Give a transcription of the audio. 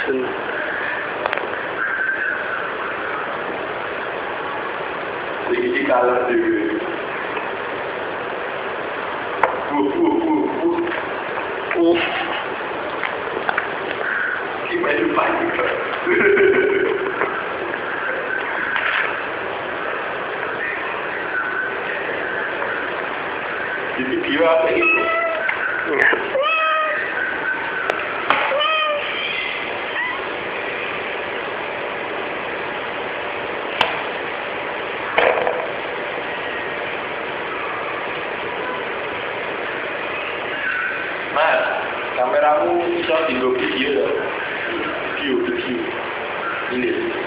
Ini kalah deh. Gimana itu pagi? Jadi dia apa itu? Mas, kameramu bisa tinggal video ya? Video. Ini.